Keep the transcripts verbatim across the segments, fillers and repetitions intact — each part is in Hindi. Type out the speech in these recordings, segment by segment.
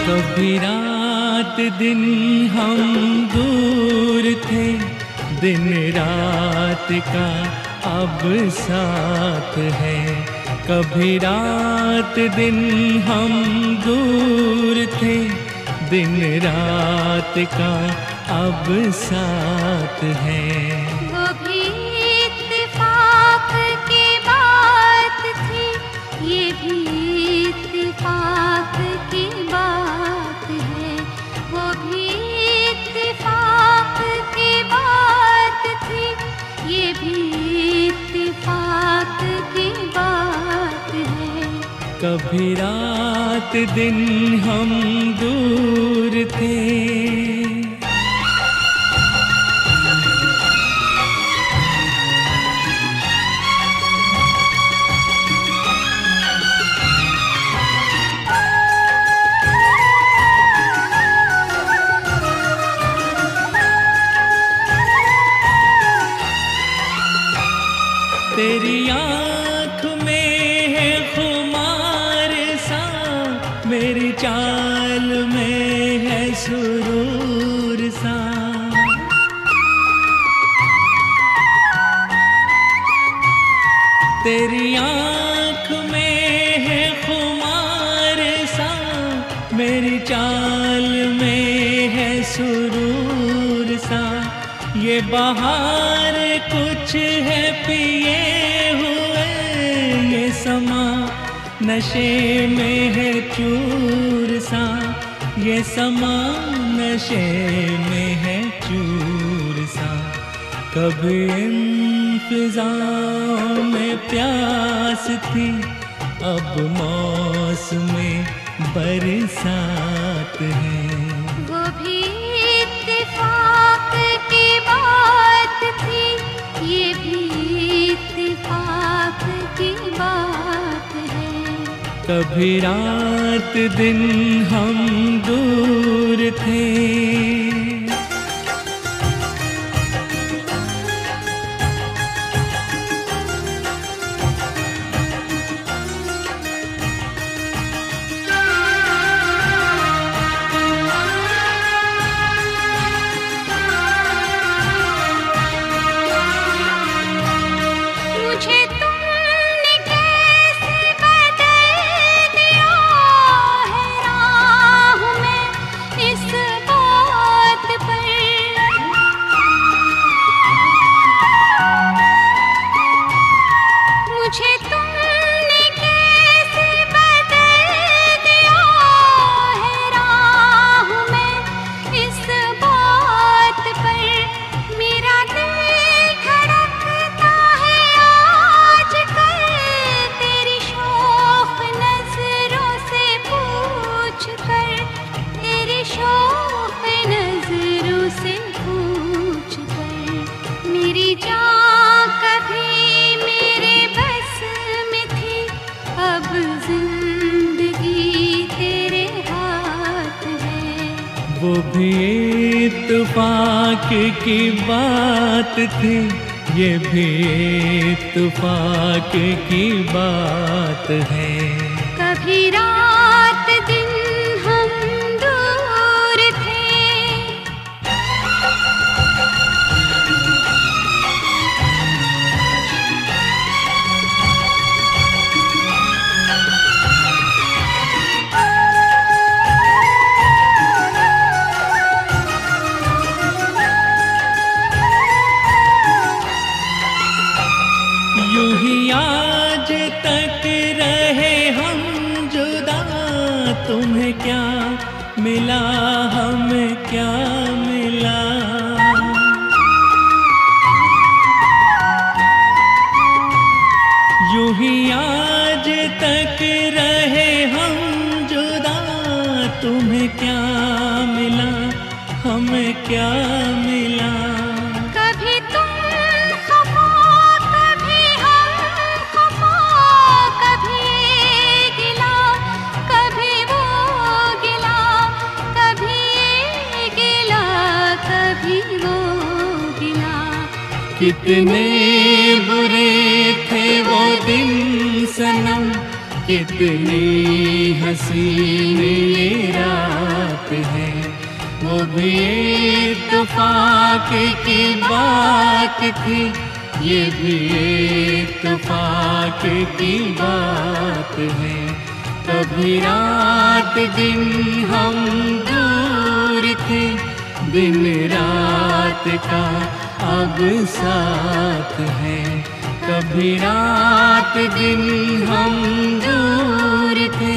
कभी रात दिन हम दूर थे, दिन रात का अब साथ है। कभी रात दिन हम दूर थे, दिन रात का अब साथ है। वो भी इत्तेफाक की बात थी, ये भी इत्तेफाक की बात है। वो भी इत्तेफाक की बात थी, ये भी इत्तेफाक की बात है। कभी रात दिन हम दूर थे। तेरी आँख में है खुमार सा, मेरी चाल में है सुरूर सा। तेरी आँख में है खुमार सा, मेरी चाल में है सुरूर सा। ये बहार कुछ है पिए हुए, ये समा नशे में है चूर सा। ये समा नशे में है चूर सा। कभी इन फिजाओं में प्यास थी, अब मौसम बरसात है। वो भी इत्तेफाक की बात थी, ये भी इत्तेफाक की बात है। कभी रात दिन हम दूर थे। वो भी इत्तेफाक की बात थी, ये भी इत्तेफाक की बात है। कभी रात दिन हम दूर थे। यूं ही आज तक रहे हम जुदा, तुम्हें क्या मिला हमें क्या मिला। यूं ही आज तक रहे हम जुदा, तुम्हें क्या मिला हमें क्या मिला। कितने बुरे थे वो दिन सनम, कितनी हसीन ये रात है, वो भी इत्तेफाक की बात थी, ये भी इत्तेफाक की बात है। कभी रात दिन हम दूर थे, दिन रात का अब साथ है। कभी रात दिन हम दूर थे।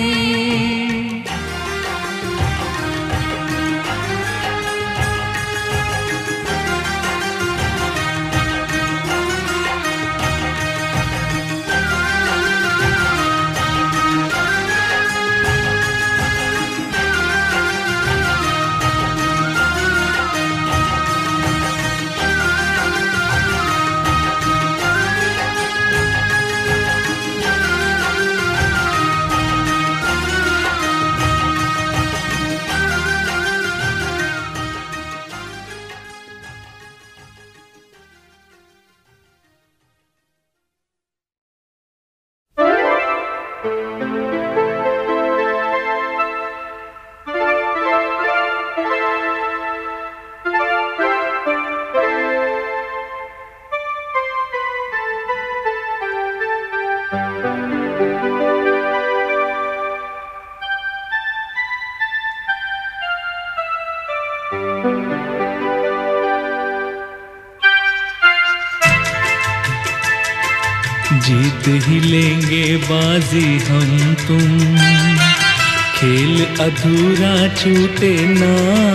जीत ही लेंगे बाजी हम तुम, खेल अधूरा छूटे ना।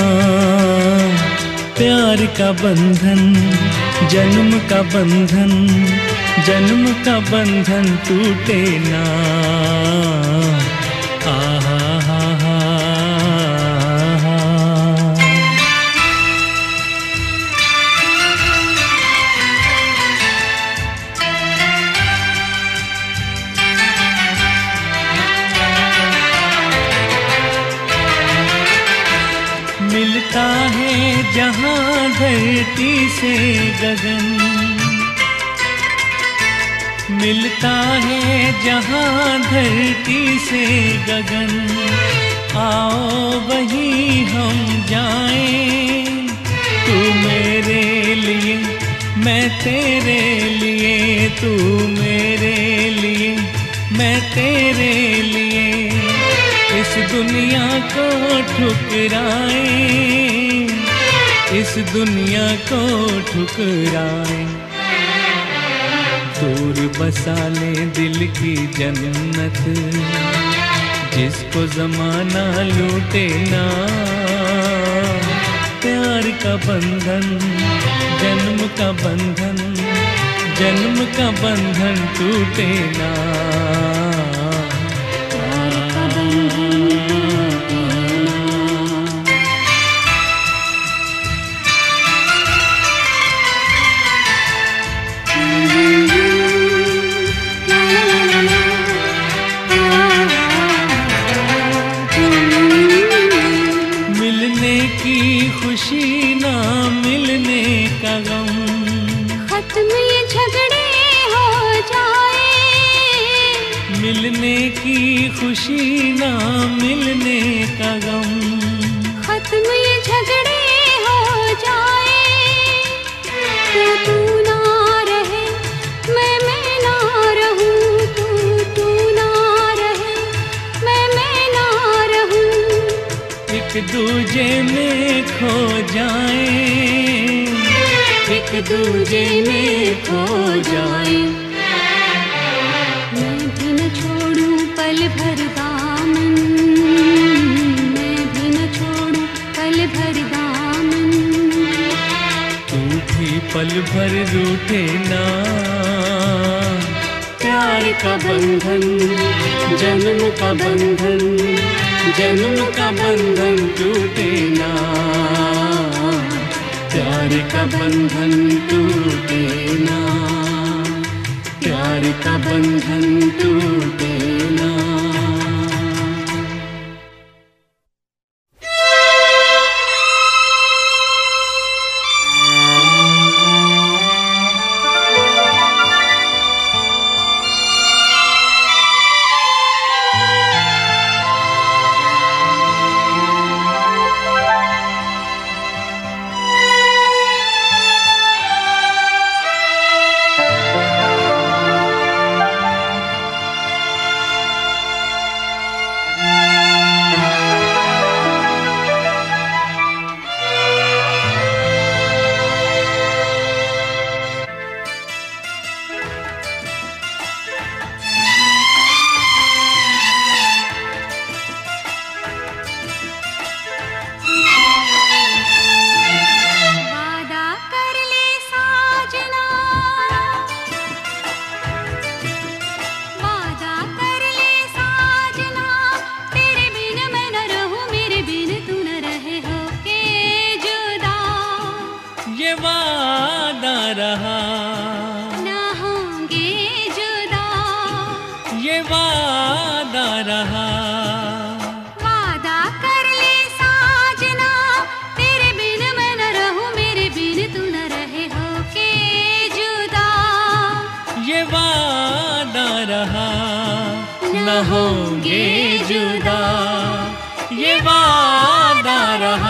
प्यार का बंधन जन्म का बंधन, जन्म का बंधन टूटे ना। आहा हा हा मिलता है जहां धरती से गगन, मिलता है जहां धरती से गगन। आओ वहीं हम जाएं, तू मेरे लिए मैं तेरे लिए, तू मेरे लिए मैं तेरे लिए। इस दुनिया को ठुकराए, इस दुनिया को ठुकराए। दूर बसा ले दिल की जन्नत, जिसको जमाना लूटे ना। प्यार का बंधन जन्म का बंधन, जन्म का बंधन टूटे ना। खुशी ना मिलने का गम, खत्म ये झगड़े हो जाए। मिलने की खुशी ना मिलने का गम, खत्म ये झगड़े हो जाए। तू तू ना रहे मैं मैं ना रहूं, तू तू ना रहे मैं मैं ना रहूं। एक दूजे में खो जाए, एक दूजे में खो जाए। मैं भी न छोड़ूं पल भर दामन, मैं भी न छोड़ूं पल भर दामन। तू भी पल भर रूठे ना। प्यार का बंधन जन्म का बंधन, जन्म का बंधन टूटे ना। प्यार का बंधन टूटे ना, प्यार का बंधन टूटे ना। होंगे जुदा, ये वादा रहा।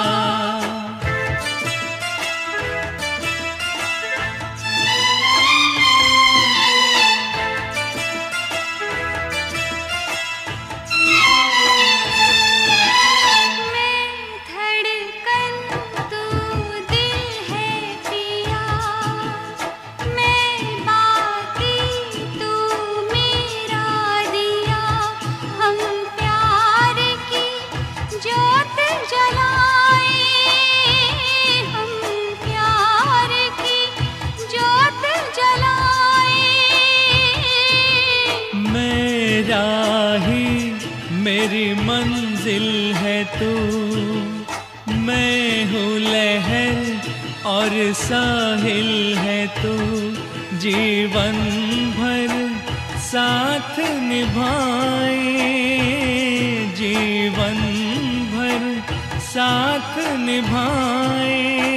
मेरी मंजिल है तू, मैं हूँ लहर और साहिल है तू, जीवन भर साथ निभाए, जीवन भर साथ निभाए।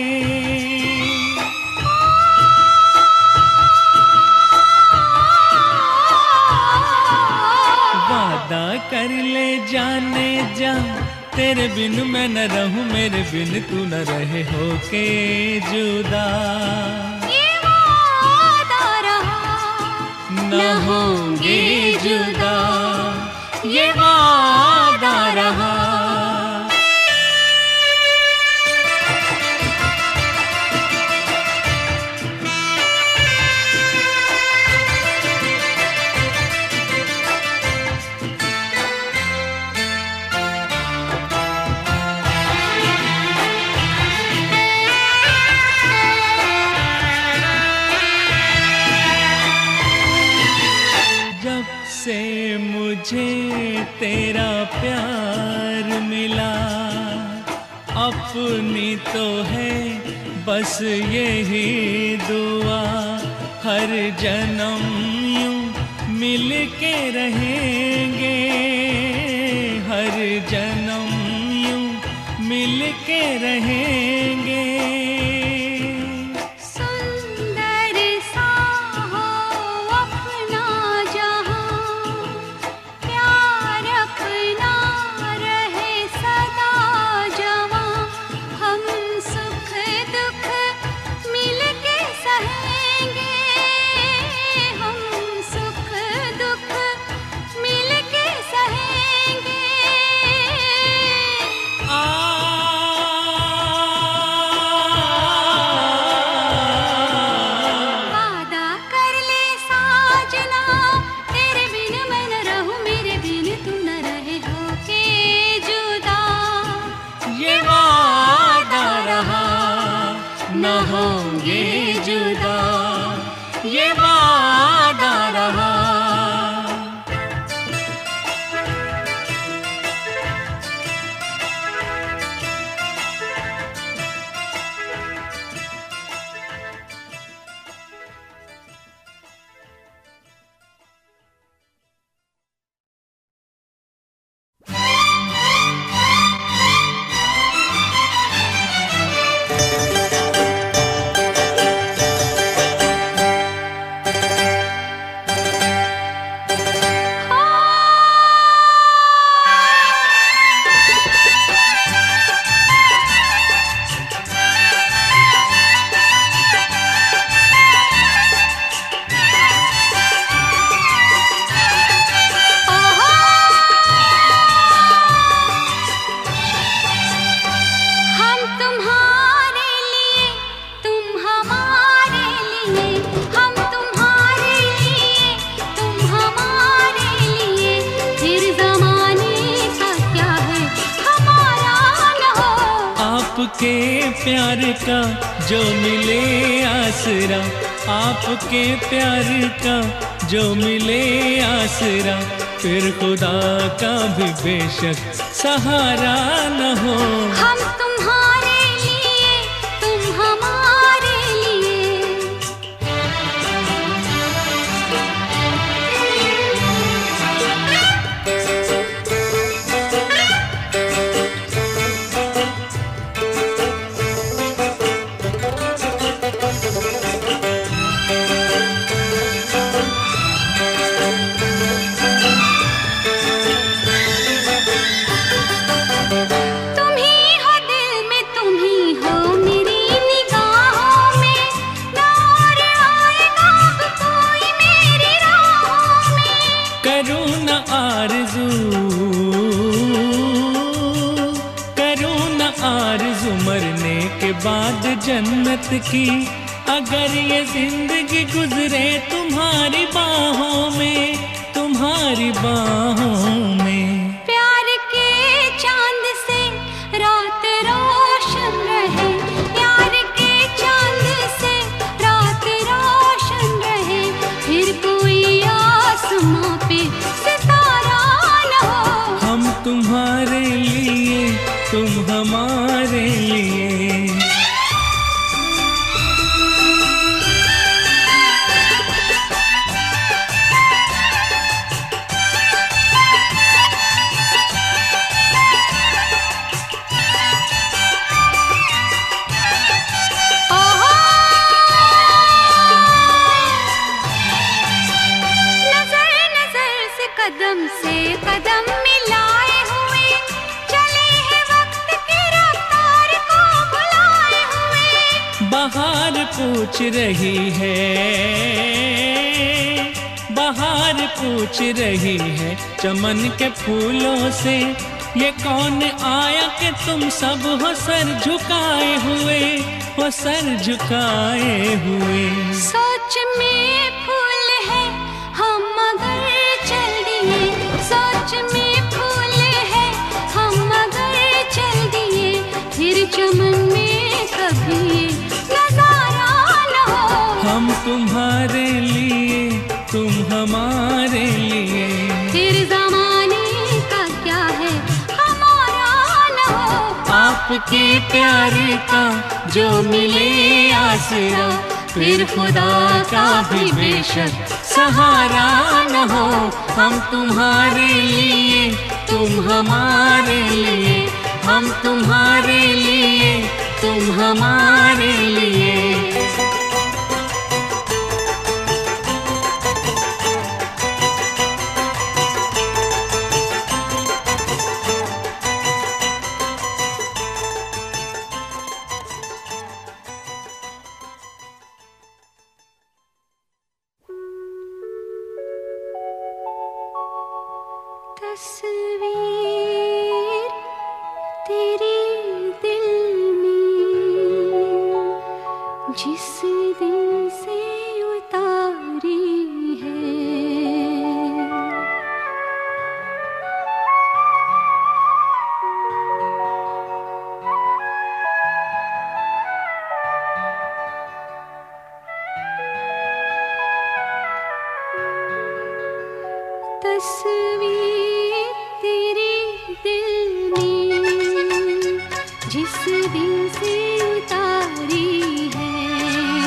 वादा कर ले जाने जा, तेरे बिन मैं न रहूं, मेरे बिन तू न रहे होके जुदा। ये वादा रहा, न होंगे जुदा, ये वादा रहा। से मुझे तेरा प्यार मिला, अपनी तो है बस यही दुआ, हर जन्म यूं मिल के रहेंगे, हर जन्म यूं मिल के रहेंगे। न होंगे जुदा, ये वादा रहा। आपके प्यार का जो मिले आसरा, आपके प्यार का जो मिले आसरा, फिर खुदा का भी बेशक सहारा न हो। हम तुम्हारे लिए, तुम हमारे लिए। बाद जन्नत की, अगर ये जिंदगी गुजरे तुम्हारी बाहों में, तुम्हारी बाहों में। प्यार के चांद से रात रोशन रहे, प्यार के चांद से रात रोशन रहे, फिर कोई आसमां पे सितारा न हो। हम तुम्हारे लिए, तुम हमारे लिए। कदम से कदम मिलाए हुए चले हैं वक्त की रफ्तार को भुलाए हुए। बहार पूछ रही है, बहार पूछ रही है चमन के फूलों से, ये कौन आया कि तुम सब हो सर झुकाए हुए, हो सर झुकाए हुए। सोच में फूल है हम मगर चल दिए, सोच में फूल है हम मगर चल दिए, फिर चमन में कभी नजारा न हो। हम तुम्हारे लिए, तुम हमारे लिए, फिर जमाने का क्या है हमारा न हो। आपके प्यार का जो मिले आसरा, फिर खुदा का भी बेशक सहारा न हो। हम तुम्हारे लिए, तुम हमारे लिए, हम तुम्हारे लिए, तुम हमारे लिए। तस्वीर तेरे दिल में जिस दिन से उतारी है, तस्वीर तेरे दिल में जिस दिन से उतारी है,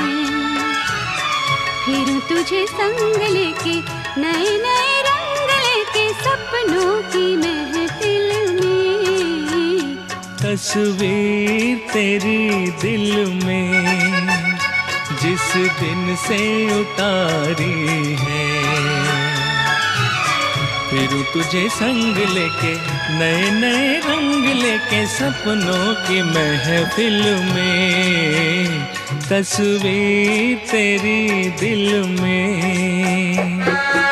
फिर तुझे संग लेके नए नए रंग लेके सपनों की महफिल में। तस्वीर तेरी दिल में जिस दिन से उतारी है, फिर तुझे संग लेके नए नए रंग लेके सपनों की महफिल में। तस्वीर तेरी दिल में।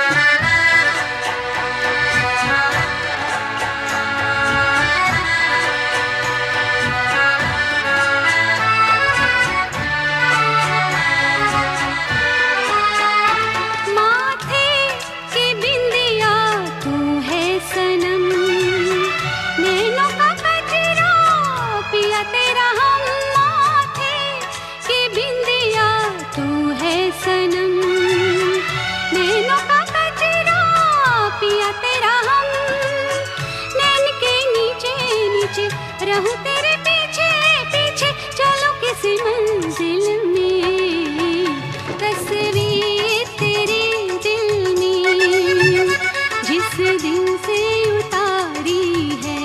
रहूं तेरे पीछे पीछे चलो किसी मंजिल में। तस्वीर तेरे दिल में जिस दिन से उतारी है,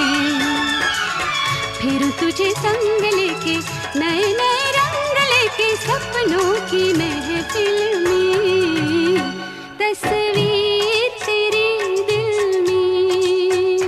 फिर तुझे संग लेके नए नए रंग लेके सपनों की महफिल में। तस्वीर तेरे दिल में।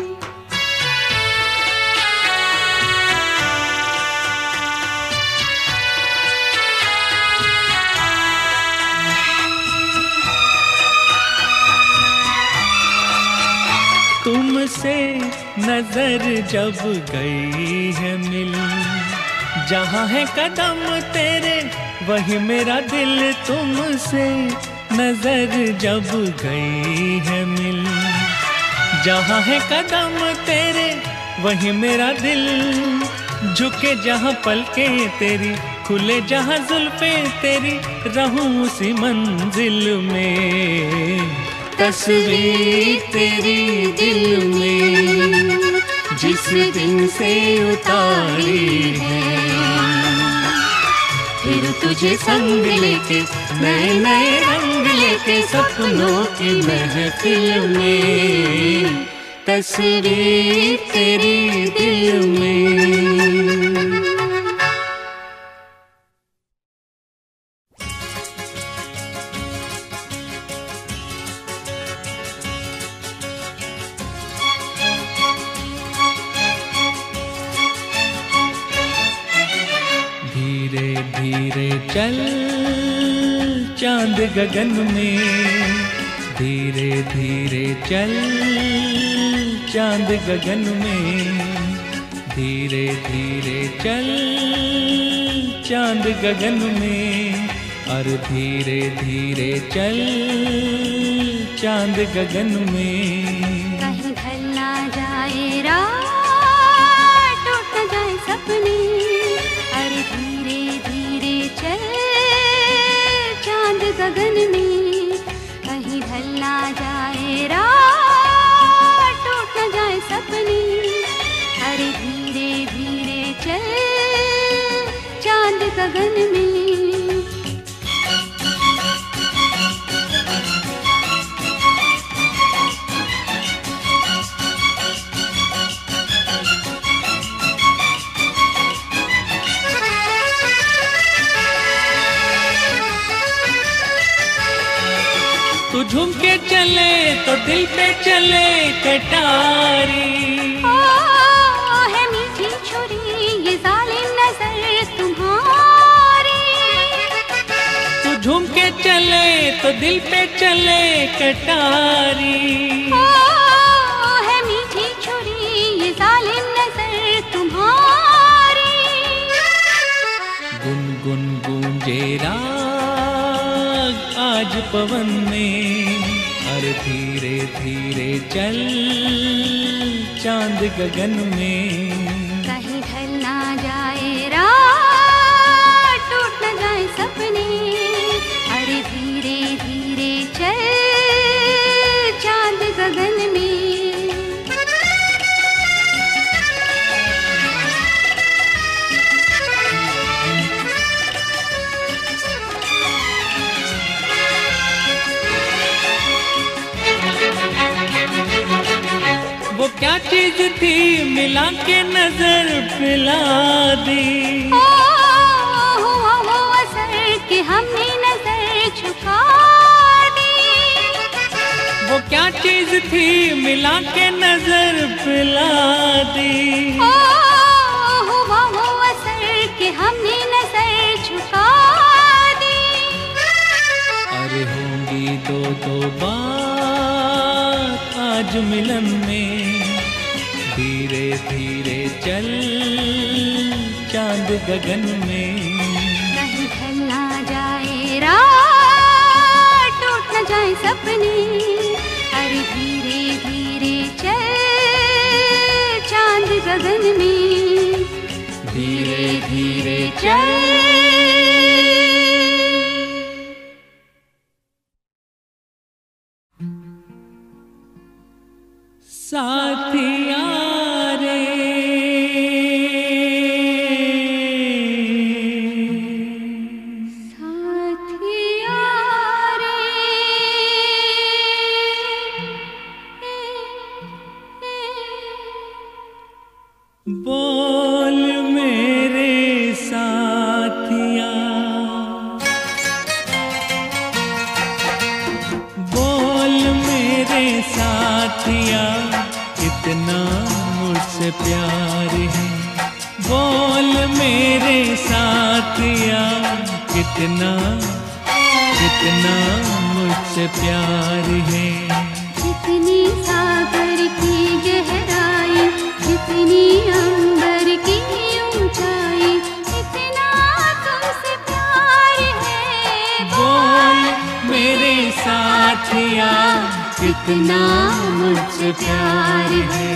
तुमसे नजर जब गई है मिल, जहाँ है कदम तेरे वही मेरा दिल तुमसे नजर जब गई है मिल। जहाँ है कदम तेरे वही मेरा दिल, झुके जहाँ पलके तेरी, खुले जहाँ जुल्फे तेरी, रहूं उसी मंजिल में। तस्वीर तेरी दिल में जिस दिन से उतारी है, फिर तुझे संग लेके नए नए रंग लेके सपनों की महफिल में। तस्वीर तेरी दिल में। धीरे धीरे चल चांद गगन में, धीरे धीरे चल चांद गगन में, धीरे धीरे चल चांद गगन में, और धीरे धीरे चल चांद गगन में। कहीं ढल ना जाए रात, टूट न जाए सपने, अरे धीरे धीरे चल चांद गगन में। कहीं ढल ना जाए रात, टूट न जाए सपने, अरे धीरे धीरे चल चांद गगन में। तू झूम के चले तो दिल पे चले कटारी, ओ है मीठी छुरी ये जालिम नजर तुम्हारी। तू झूम के चले तो दिल पे चले कटारी, ओ है मीठी छुरी ये जालिम नजर तुम्हारी। गुन गुन गूंजे राग आज पवन में, और धीरे धीरे चल चांद गगन में। कहीं ढल ना जाए रात, टूट न जाए सपने, अरे धीरे धीरे चल चांद गगन में। वो क्या चीज थी मिला के नजर पिला दी, ओ हुआ वो असर कि हमने नजर झुका दी। वो क्या चीज थी मिला के नजर पिला दी, ओ हुआ वो असर कि हमने नजर झुका दी। अरे होंगी दो दो बात आज मिलन में, धीरे धीरे चल चांद गगन में। कहीं ढल ना जाए रात, टूट न जाए सपने, अरे धीरे धीरे चल चांद गगन में। धीरे धीरे चल। साथिया रे साथिया रे, बोल मेरे साथिया, बोल मेरे साथिया, कितना मुझसे प्यार है। बोल मेरे साथिया, कितना कितना मुझसे प्यार है। जितनी सागर की गहराई, जितनी अंबर की ऊंचाई, कितना मुझसे प्यार है।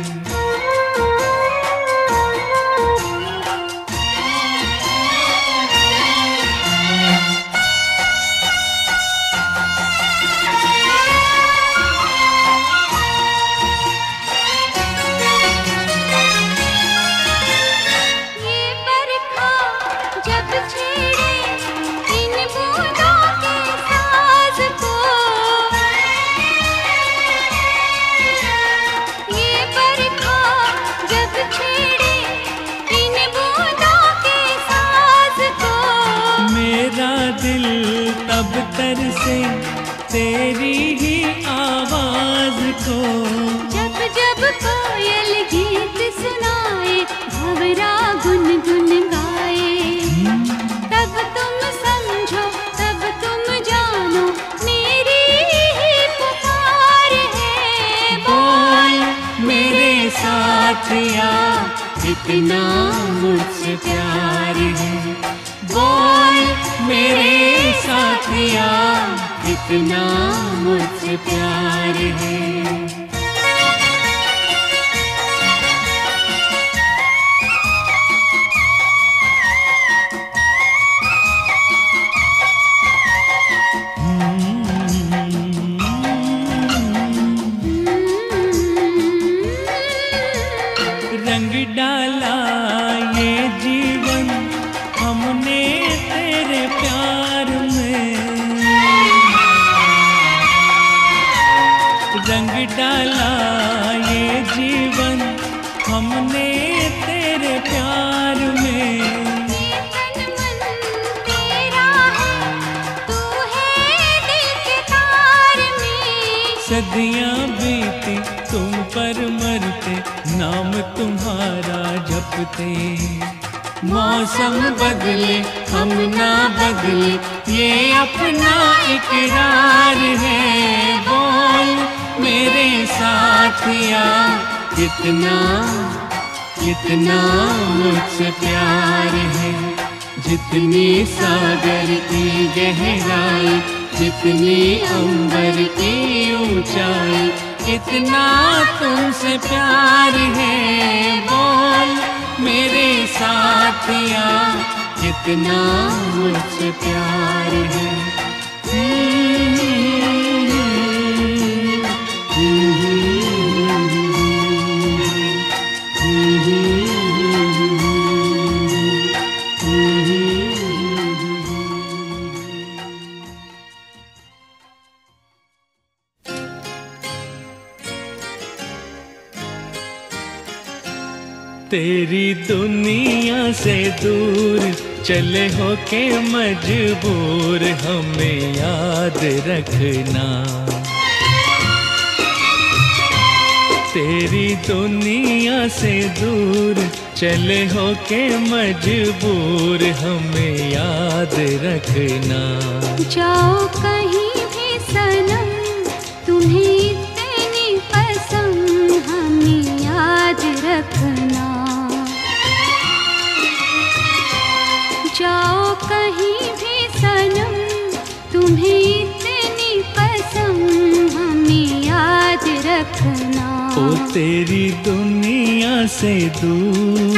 से तेरी ही आवाज को, जब जब कोयल गीत सुनाए भंवरा गुनगुन गाए, तब तुम समझो तब तुम जानो मेरी ही पुकार है। बोल मेरे साथिया कितना मुझसे प्यार है, बोल मेरे साथिया कितना मुझसे प्यार है। रंग डाला ये जीवन हमने तेरे प्यार में, रंग डाला ये जीवन हमने तेरे प्यार में। तन मन तेरा है, तू है दिल के तार में। सदियां बीती तुम पर मरते, नाम तुम्हारा जपते। मौसम बदले हम ना बदले, ये अपना इकरार है। बोल मेरे साथिया कितना कितना मुझसे प्यार है। जितनी सागर की गहराई, जितनी अंबर की ऊंचाई, इतना तुमसे प्यार है। बोल मेरे साथिया कितना मुझसे प्यार है। तेरी दुनिया से दूर चले हो के मजबूर, हमें याद रखना। तेरी दुनिया से दूर चले हो के मजबूर, हमें याद रखना। जाओ कहीं भी सनम, तुम्हें इतनी पसंद हमें याद रखना। जाओ कहीं भी सनम, तुम्हें इतनी पसंद हमें याद रखना। ओ तेरी दुनिया से दूर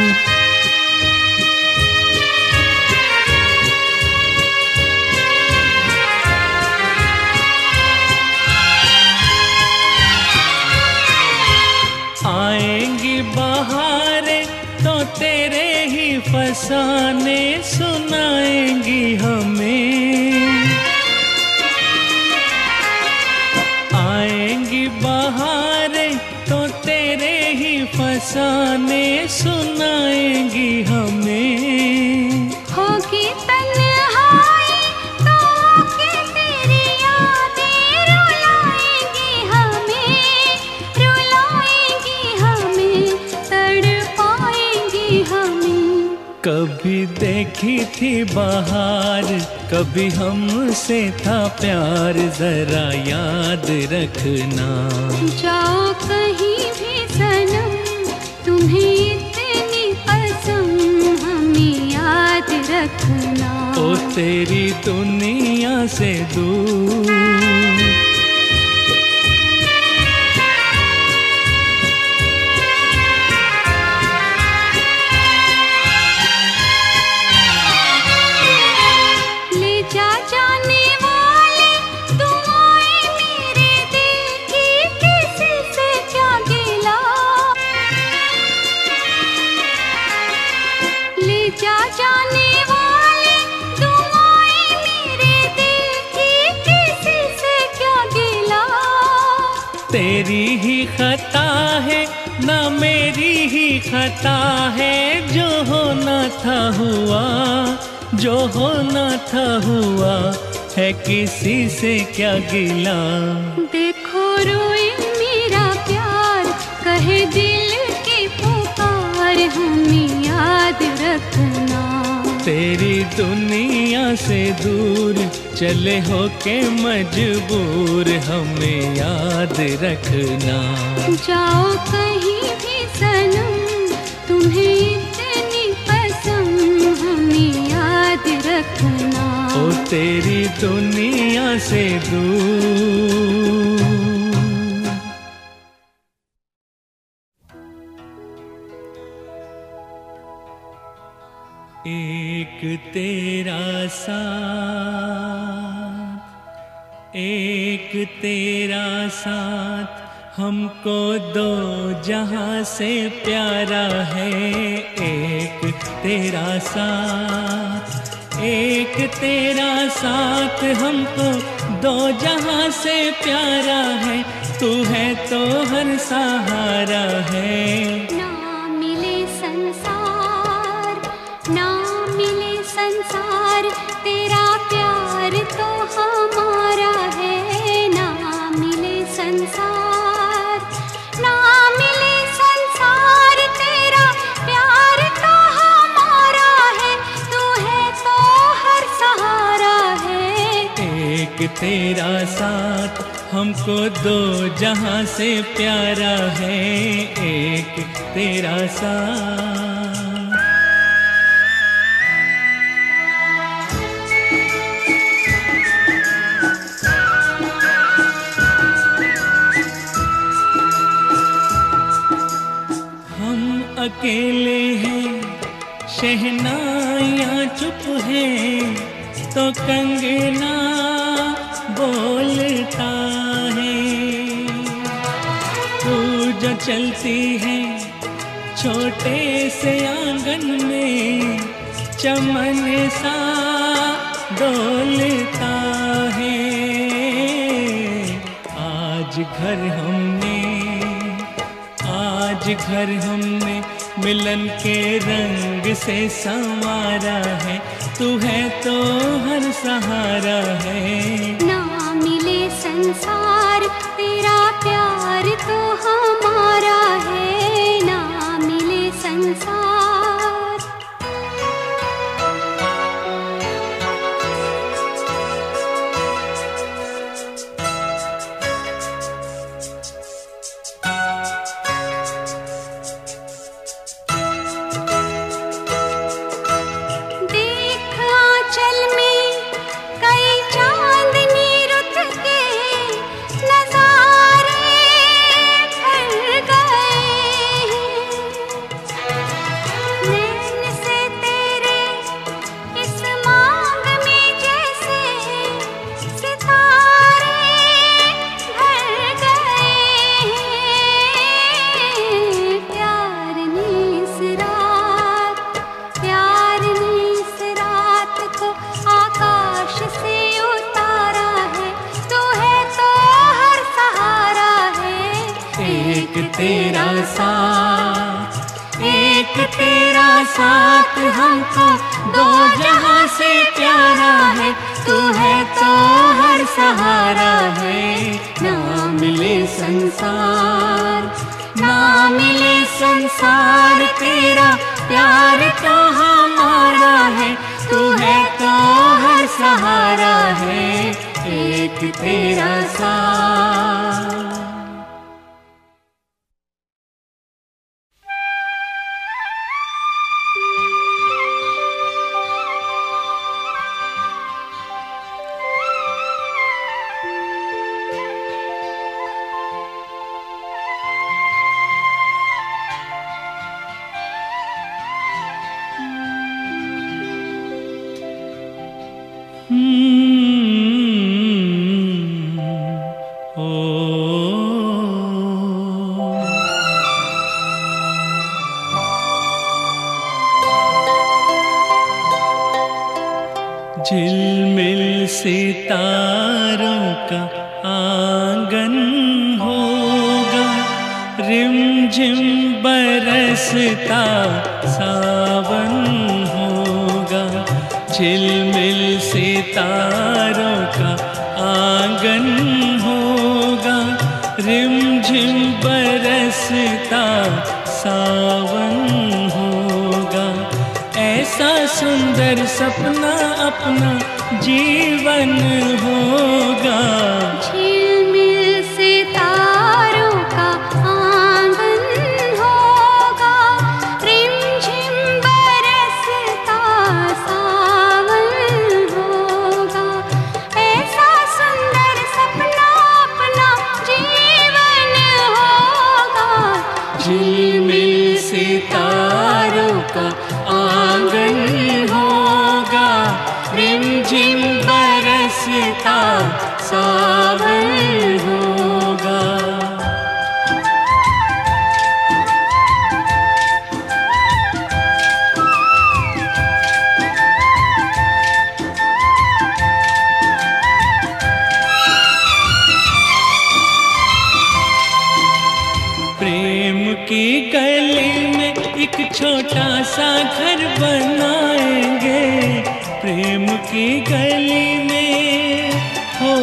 आएंगी बहारें तो तेरे ही फसाने सुनाएंगी हमें। आएंगी बहारें तो तेरे ही फसाने सुनाएंगी हमें। होगी तन्हाई तो के तेरी यादें रुलाएंगी हमें, रुलाएंगी हमें, तड़पाएंगी हमें। कभी देखी थी बहार, कभी हमसे था प्यार, जरा याद रखना। जाओ कहीं भी सनम, तुम्हें इतनी पसंद हमें याद रखना। ओ तेरी दुनिया से दूर तेरी ही खता है ना मेरी ही खता है, जो होना था हुआ, जो होना था हुआ, है किसी से क्या गिला। देखो रोए मेरा प्यार, कहे दिल की पुकार, हमें याद रखना। तेरी दुनिया से दूर चले हो के मजबूर, हमें याद रखना। जाओ कहीं भी सनम, तुम्हें इतनी पसंद, हमें याद रखना। ओ तेरी दुनिया से दूर। एक तेरा साथ, एक तेरा साथ, हमको दो जहां से प्यारा है। एक तेरा साथ, एक तेरा साथ, हमको दो जहां से प्यारा है। तू है तो हर सहारा है। ना मिले संसार, ना मिले संसार, तेरा प्यार तो हमारा है। ना मिले संसार, ना मिले संसार, तेरा प्यार तो हमारा है। तू है तो हर सहारा है। एक तेरा साथ, हमको दो जहां से प्यारा है। एक तेरा साथ। हम अकेले हैं, शहनाइयाँ चुप हैं, तो कंगना बोलता है। तू जो चलती है छोटे से आंगन में, चमन सा डोलता है। आज घर हमने, आज घर हमने मिलन के रंग से संवारा है। तू है तो हर सहारा है। ना मिले संसार, तेरा प्यार तो हमारा है। ना मिले संसार। तेरा साथ, एक तेरा साथ, हमको दो जहां से प्यारा है। तू है तो हर सहारा है। ना मिले संसार, ना मिले संसार, तेरा प्यार तो हमारा है। तू है तो हर सहारा है। एक तेरा साथ। झिलमिल सितारों का आंगन हो, झिम बरसता सावन होगा, झिलमिल सितारों का आंगन होगा, रिम झिम बरसता सावन होगा। ऐसा सुंदर सपना अपना जीवन होगा, झिलमिल सितारों का आंगन होगा, रिमझिम बरसता सावन होगा। ऐसा सुंदर सपना अपना जीवन होगा, झिलमिल सितारों का आंगन होगा, रिमझिम बरसता सावन होगा। प्रेम की गली में एक छोटा सा घर बनाएंगे, प्रेम की गली में हो,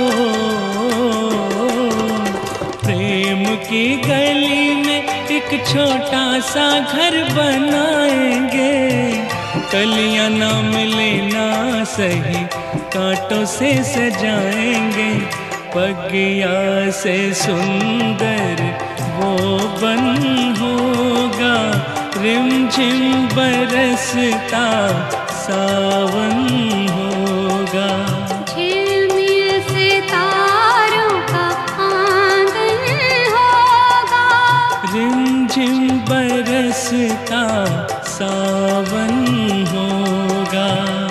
प्रेम की गली में एक छोटा सा घर बनाएंगे। कलियां ना मिले ना सही कांटों से सजाएंगे, बगिया से सुंदर वो बन होगा, रिमझिम बरसता सावन होगा। झिलमिल सितारों का आंगन होगा, रिमझिम बरसता सावन होगा।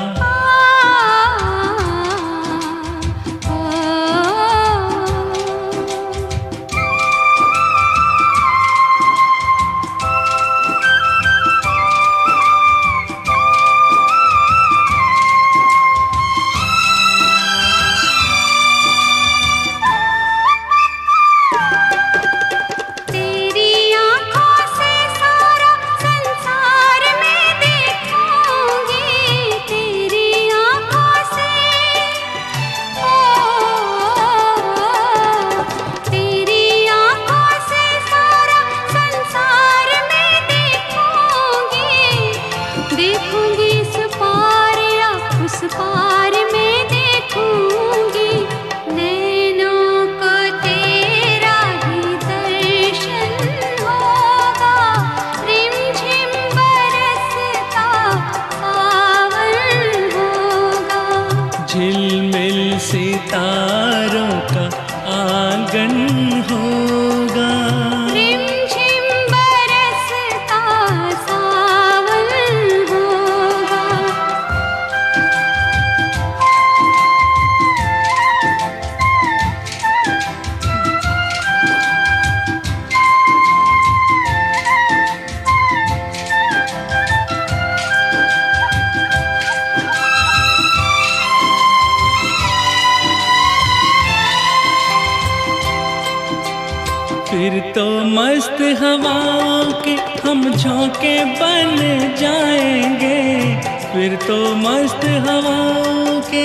देखूंगी इस पार या उस पार में देखूंगी, नैनों को तेरा ही दर्शन होगा, रिमझिम बरसता सावन होगा। झिलमिल सितारों का आंगन होगा, रिमझिम बरसता सावन होगा। फिर तो मस्त हवाओं के हम झोंके बन जाएंगे, फिर तो मस्त हवाओं के,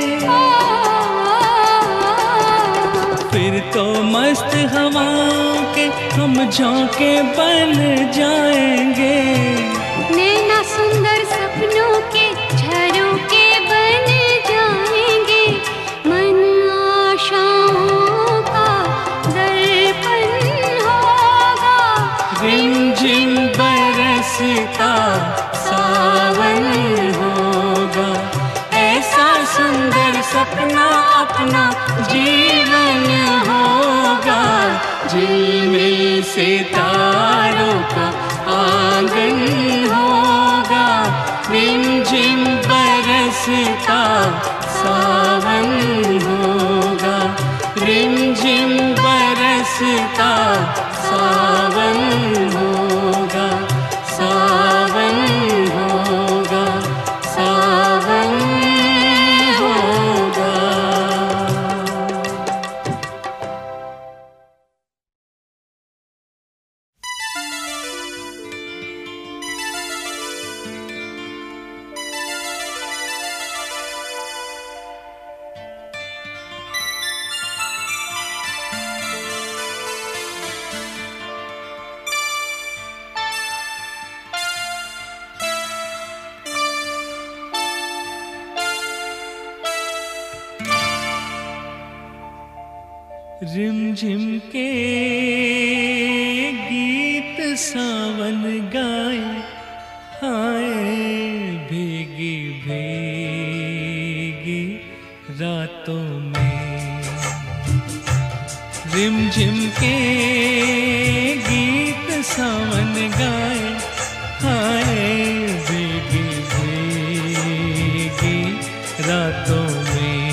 फिर तो मस्त हवाओं के हम झोंके बन जाएंगे। नैना सुंदर सपनों के झरोखे बन जाएंगे, मन आशाओं का दर्पण होगा, रिमझिम बरसता सावन होगा। ऐसा सुंदर सपना अपना जीवन होगा, झिलमिल सितारों का आंगन होगा, रिमझिम बरसता सावन होगा, रिमझिम बरसता सावन होगा, सावन होगा, सावन होगा। रिमझिम के गीत सावन गाए, आए भीगी भीगी रातों में। रिमझिम के गीत सावन गाए, आए भीगी भीगी रातों में।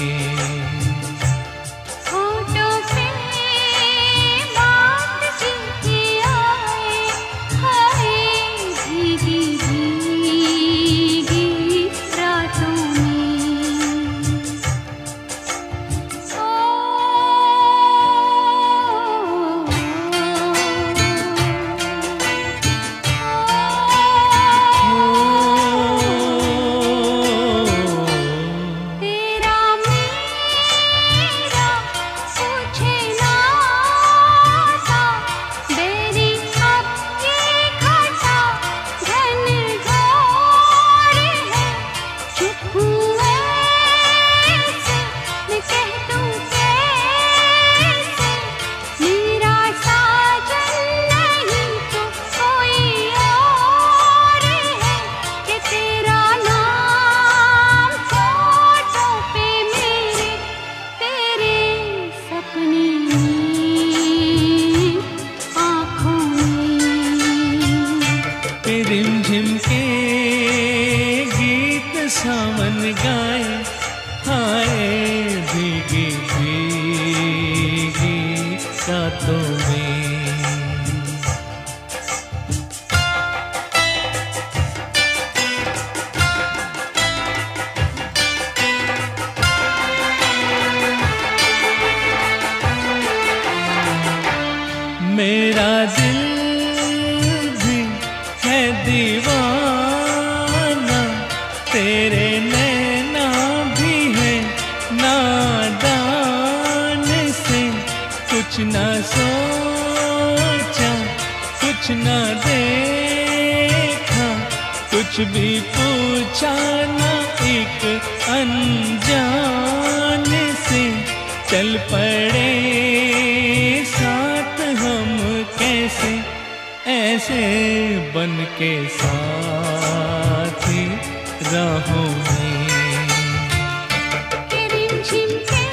रिमझिम के गीत सावन गाए, आए भीगी भीगी रातों में। मेरा दिल दीवाना, तेरे नैना भी है नादान से। कुछ ना सोचा, कुछ ना देखा, कुछ भी पूछा ना एक अनजान से। चल पड़े साथ हम कैसे, ऐसे बन के साथी राहों में। रिमझिम के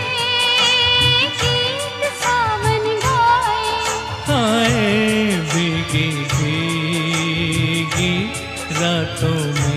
गीत सावन गाए, आए भीगी भीगी रातों में।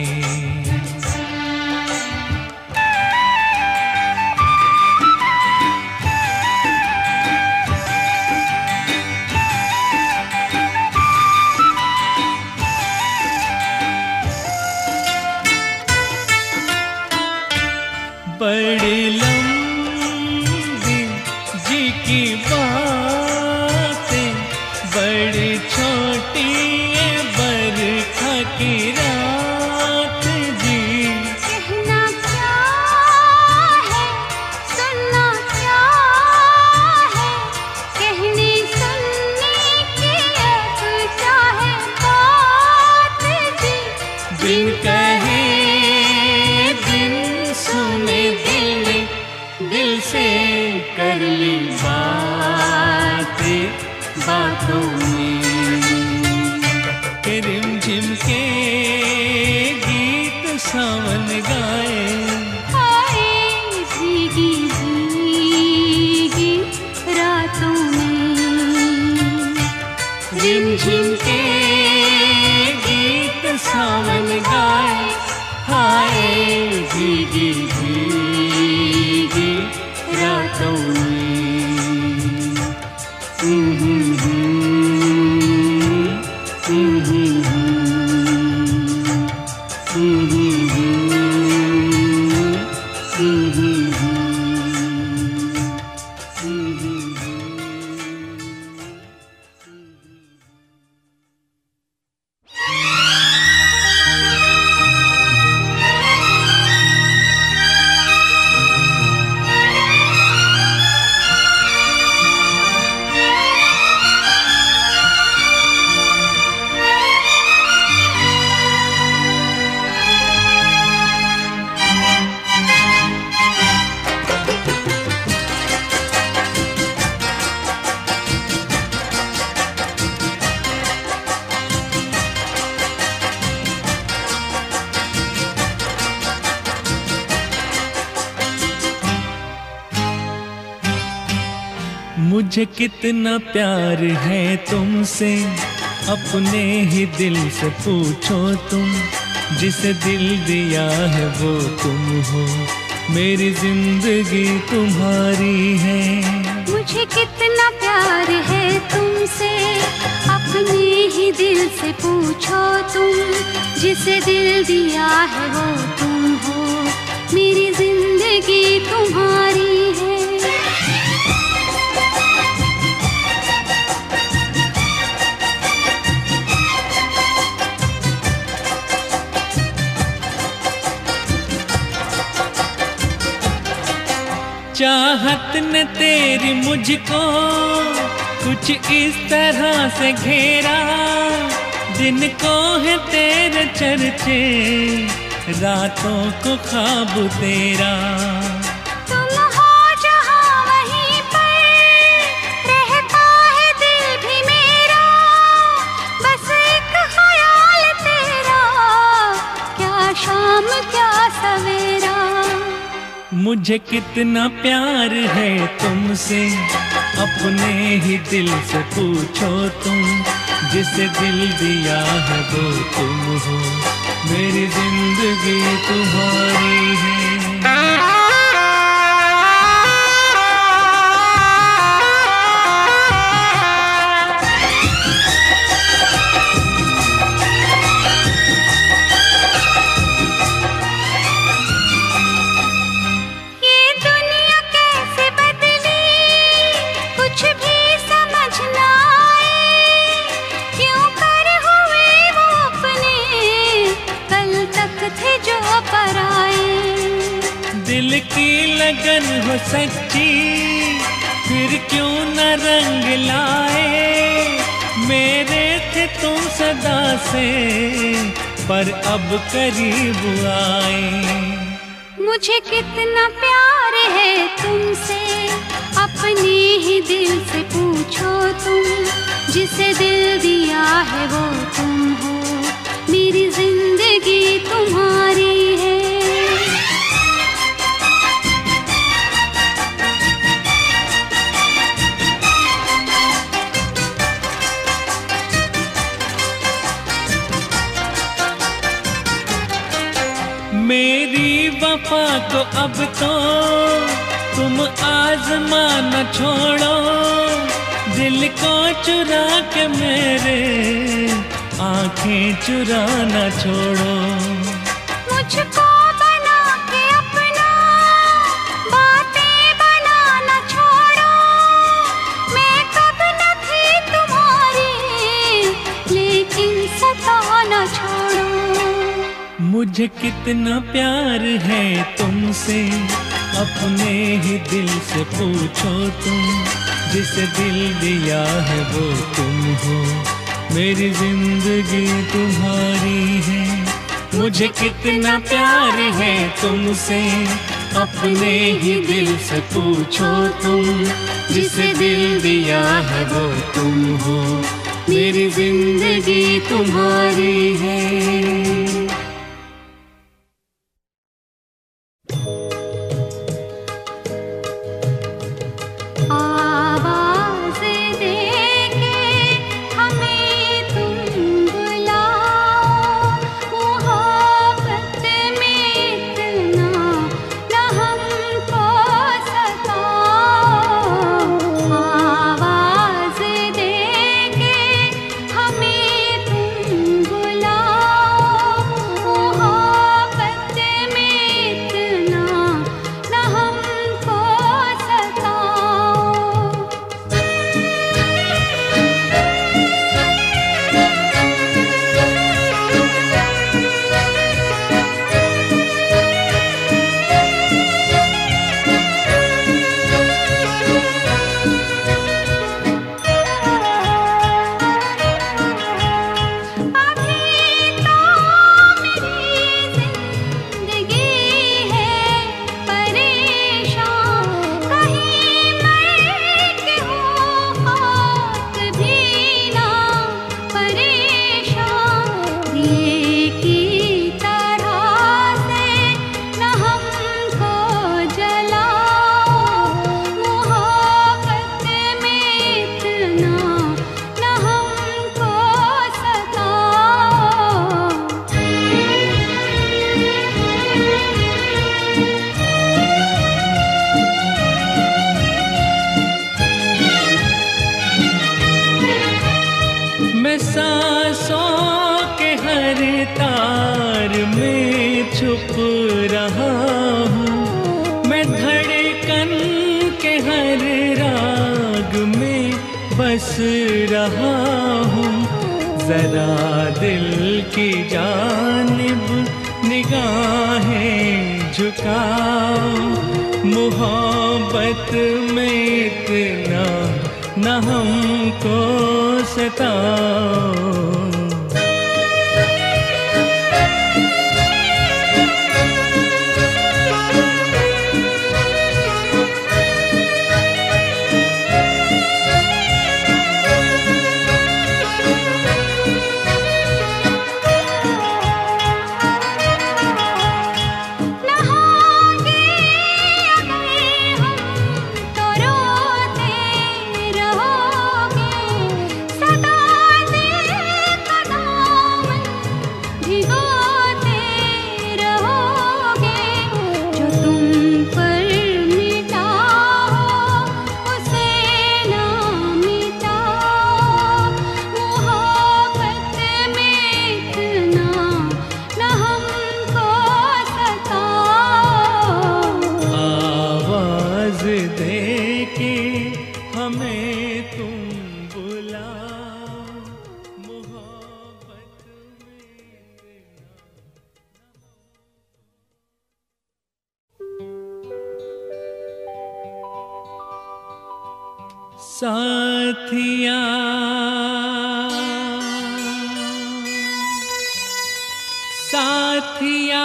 बड़ी लंबी जी की बातें, बड़ी छोटी बरखा की रात जी। कहना क्या है, सुनना क्या है, कहने सुनने की अब चाहे बात जी। बिन कहे बिन सुने दिल ने दिल से कर ली बातें बातों में। रिमझिम के गीत सावन गाए, आए भीगी भीगी रातों में। रिमझिम के गीत सावन गाए, आए भीगी भीगी रातों में। मुझे कितना प्यार है तुमसे, अपने ही दिल से पूछो तुम। जिसे दिल दिया है वो तुम हो, मेरी जिंदगी तुम्हारी है। मुझे कितना प्यार है तुमसे, अपने ही दिल से पूछो तुम। जिसे दिल दिया है वो तुम हो, मेरी जिंदगी तुम्हारी है। चाहत ने तेरी मुझको कुछ इस तरह से घेरा, दिन को है तेरे चर्चे, रातों को ख्वाब तेरा। तुम हो जहाँ वहीं पर, रहता है दिल भी मेरा, बस एक ख्याल तेरा, क्या शाम क्या सवेरा। मुझे कितना प्यार है तुमसे, अपने ही दिल से पूछो तुम। जिसे दिल दिया है वो तुम हो, मेरी जिंदगी तुम्हारी है। दिल की लगन हो सच्ची, फिर क्यों न रंग लाए। मेरे थे तुम सदा से, पर अब करीब आए। मुझे कितना प्यार है तुमसे, अपने ही दिल से पूछो तुम। जिसे दिल दिया है वो तुम हो, मेरी जिंदगी तुम्हारी है। मेरी वफा को अब तो तुम आजमा न छोड़ो, दिल को चुरा के मेरे आंखें चुरा न छोड़ो। मुझको बना के अपना, बातें बना न छोड़ो। मैं कब न थी तुम्हारी, लेकिन सता न छोड़ो। मुझे कितना प्यार है तुमसे, अपने ही दिल से पूछो तुम। जिसे दिल दिया है वो तुम हो, मेरी जिंदगी तुम्हारी है। मुझे कितना प्यार है तुमसे, अपने ही दिल से पूछो तुम। जिसे दिल दिया है वो तुम हो, मेरी जिंदगी तुम्हारी है। तार में छुप रहा हूँ, मैं धड़कन के हर राग में बस रहा हूँ। जरा दिल की जानिब निगाहें झुकाओ, मोहब्बत में इतना न हमको सताओ। साथिया साथिया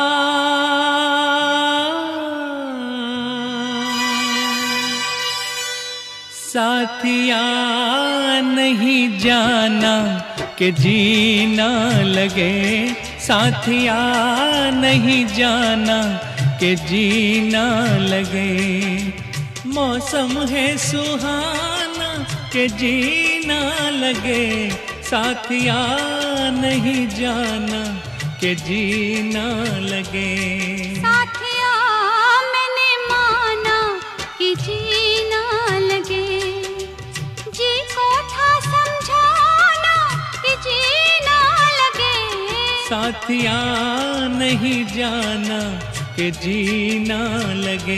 साथिया नहीं जाना कि जीना लगे, साथिया नहीं जाना कि जीना लगे। मौसम है सुहाना के जीना लगे, साथिया नहीं जाना के जीना लगे। साथिया मैंने माना कि जीना लगे, जी को था समझाना कि जीना लगे। साथिया नहीं जाना के जीना लगे।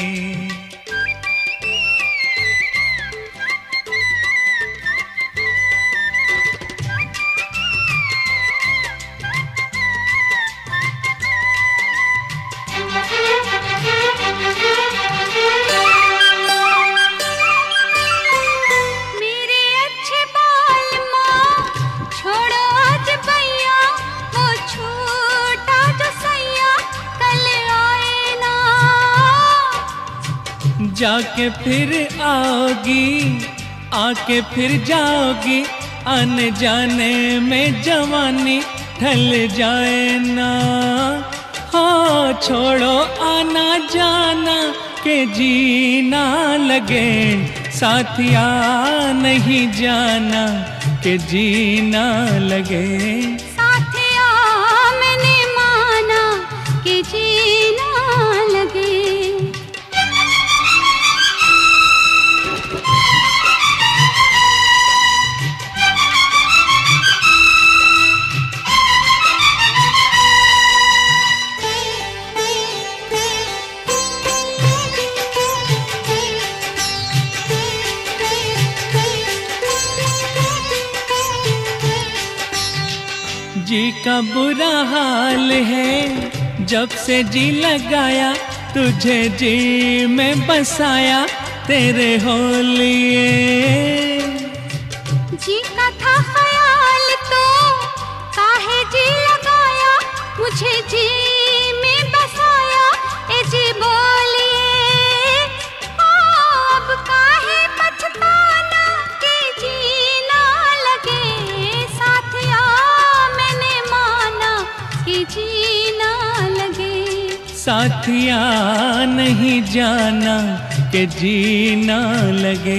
जाके फिर आओगी, आके फिर जाओगी, आने जाने में जवानी ढल जाए ना। हाँ छोड़ो आना जाना के जीना लगे, साथिया नहीं जाना के जीना लगे। साथिया मैंने माना कि जीना लगे। जी का बुरा हाल है, जब से जी लगाया तुझे जी में बसाया तेरे हो लिए। जी का था ख्याल तो काहे जी लगाया, मुझे जी में बसाया ए जी बोलिए। अब काहे पछताना कि जीना लगे, साथिया मैंने माना कि जीना लगे। साथिया नहीं जाना कि जीना लगे।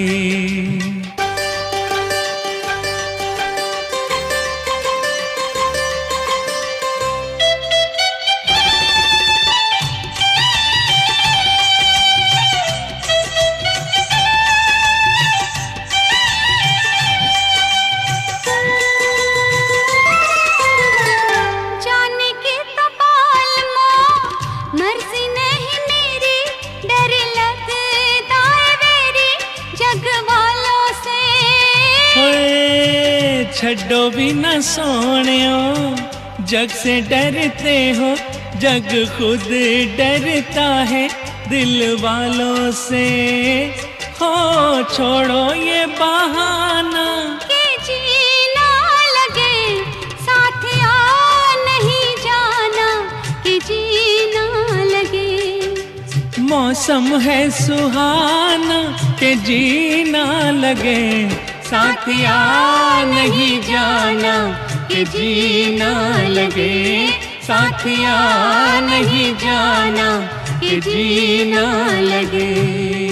छड्डो भी न सोनियो, जग से डरते हो, जग खुद डरता है दिल वालों से। हो छोड़ो ये बहाना कि जीना लगे साथ आ नहीं जाना, कि जीना लगे। मौसम है सुहाना के जीना लगे, साथिया नहीं जाना कि जीना लगे, साथिया नहीं जाना कि जीना लगे।